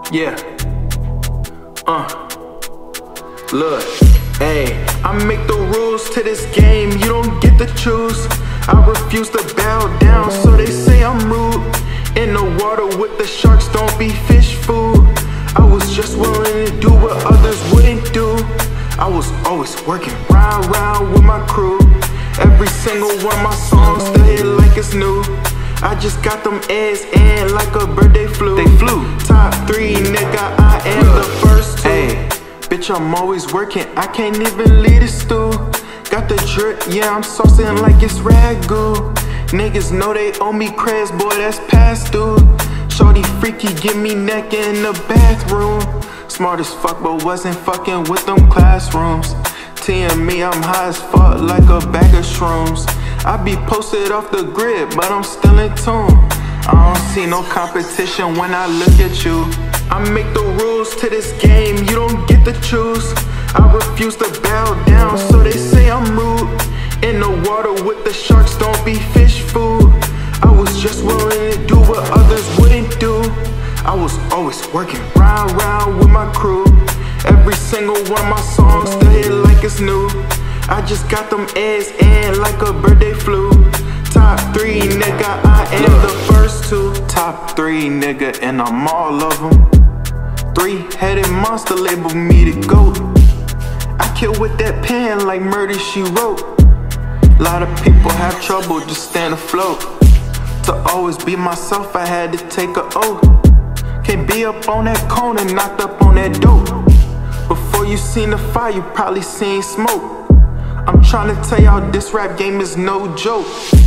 Yeah. Look, ayy, I make the rules to this game, you don't get to choose. I refuse to bow down, so they say I'm rude. In the water with the sharks, don't be fish food. I was just willing to do what others wouldn't do. I was always working round with my crew. Every single one of my songs still hit like it's new. I just got them eggs in like a bird they flew. Top 3, nigga, I am the first two. Ay, bitch, I'm always working, I can't even lead a stew. Got the drip, yeah, I'm saucing like it's ragu. Niggas know they owe me creds, boy, that's past due. Shorty freaky, give me neck in the bathroom. Smart as fuck, but wasn't fucking with them classrooms. T and me, I'm high as fuck like a bag of shrooms. I be posted off the grid, but I'm still in tune. I don't see no competition when I look at you. I make the rules to this game, you don't get to choose. I refuse to bow down, so they say I'm rude. In the water with the sharks, don't be fish food. I was just willing to do what others wouldn't do. I was always working round with my crew. Every single one of my songs still hit like it's new. I just got them eggs in like a bird they flew. Top 3, nigga, I am the first two. Top 3, nigga, and I'm all of them. 3-headed monster label me the GOAT. I kill with that pen like Murder She Wrote. Lot of people have trouble just staying afloat. To always be myself, I had to take an oath. Can't be up on that cone and knocked up on that dope. Before you seen the fire, you probably seen smoke. I'm trying to tell y'all this rap game is no joke.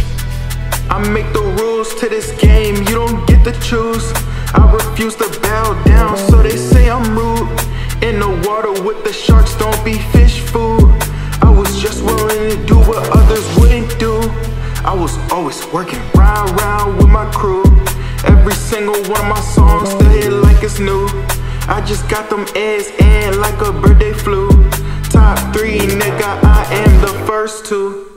I make the rules to this game, you don't get to choose. I refuse to bow down, so they say I'm rude. In the water with the sharks, don't be fish food. I was just willing to do what others wouldn't do. I was always working round with my crew. Every single one of my songs still hit like it's new. I just got them eggs in like a bird they flew. Top 3, nigga, I am the first two.